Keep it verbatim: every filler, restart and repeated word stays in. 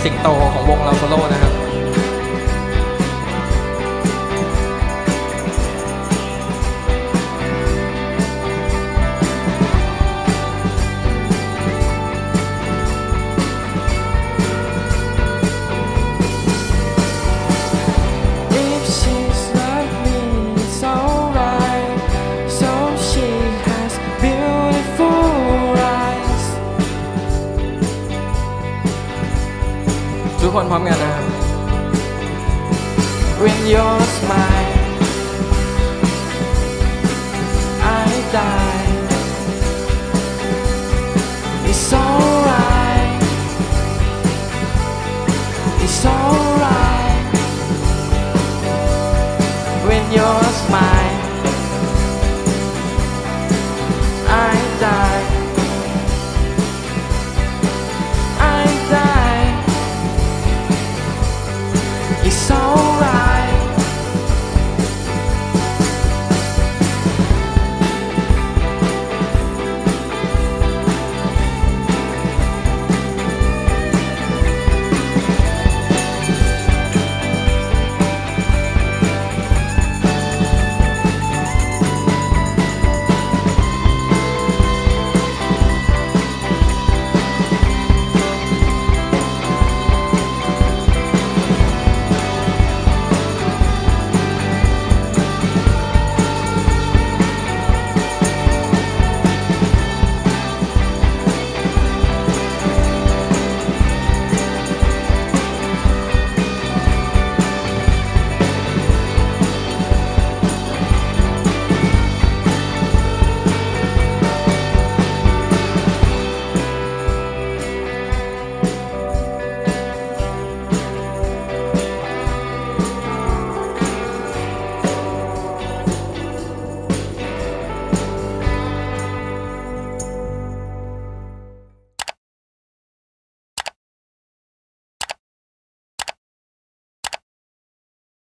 สิงโตของวงเราโซโล่นะครับทุกคนพร้อมกันนะครับ When you're smile I die It's alright It's alright